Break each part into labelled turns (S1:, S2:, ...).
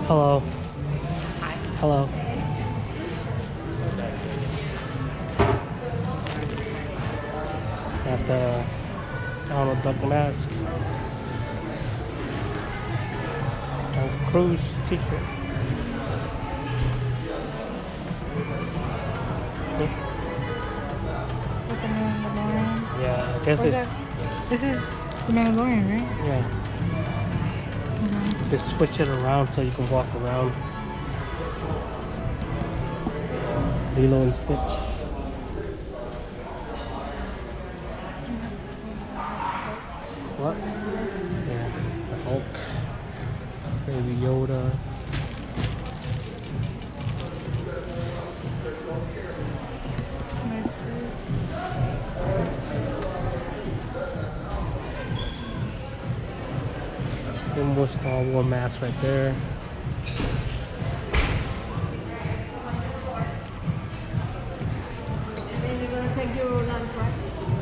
S1: Hello. Hello. Got the Donald Duck mask. Tom Cruise t-shirt.
S2: With the Mandalorian.
S1: Yeah, I guess this.
S2: This is the Mandalorian, right?
S1: Yeah. Just switch it around so you can walk around. Lilo and Stitch. What? Yeah, the Hulk. Baby Yoda. One more Star Wars mask right there.
S2: And you're gonna take your lunch, right?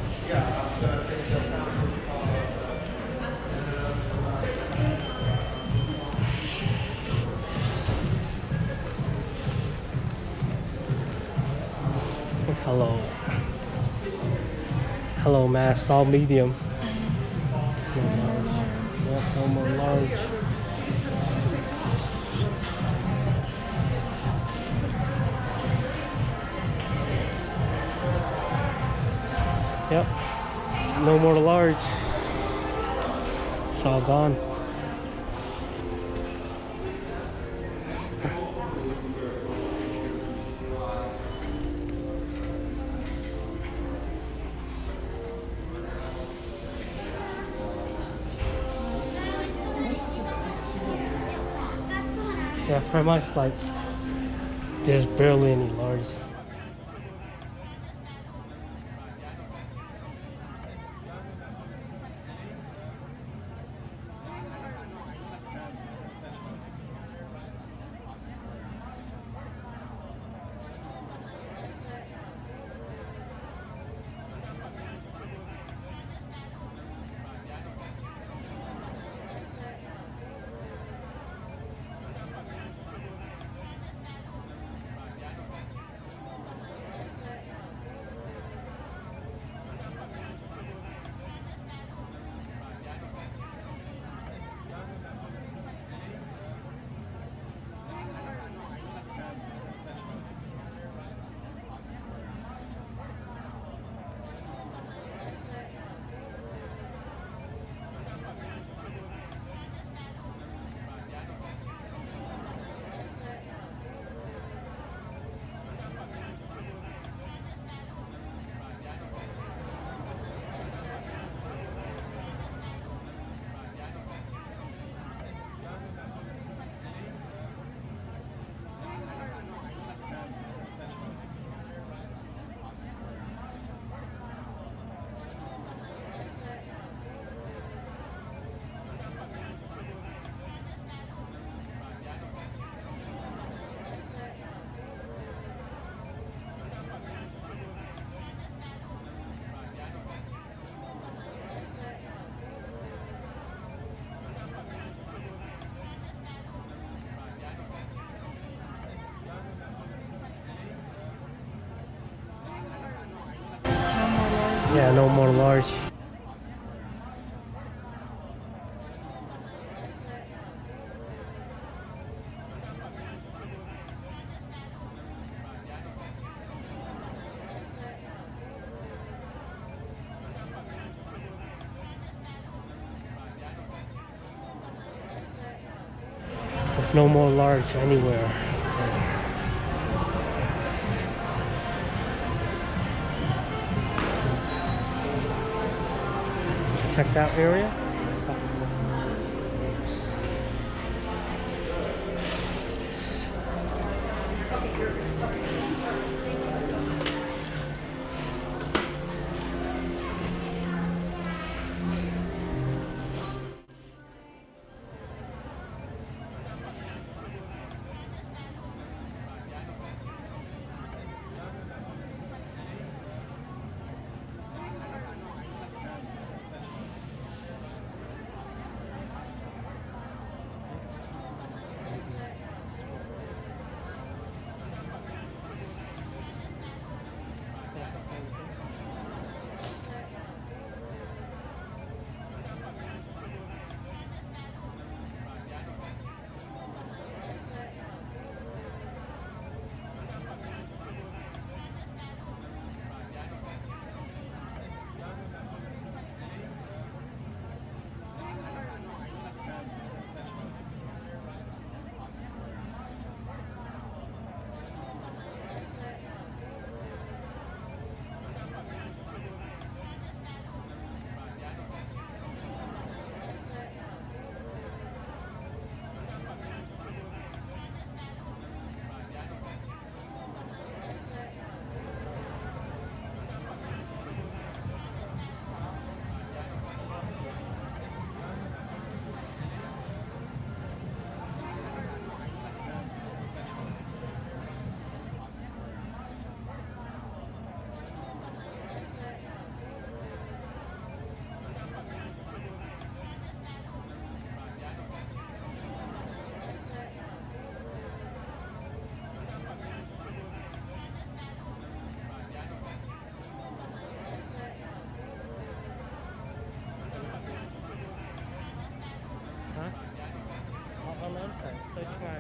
S1: Hello. Hello, mask, all medium. No large. Yeah, no more large. Yep. No more large. It's all gone. Yeah, pretty much like there's barely any large. Yeah, no more large. There's no more large anywhere. Checked out area. Alright, search nga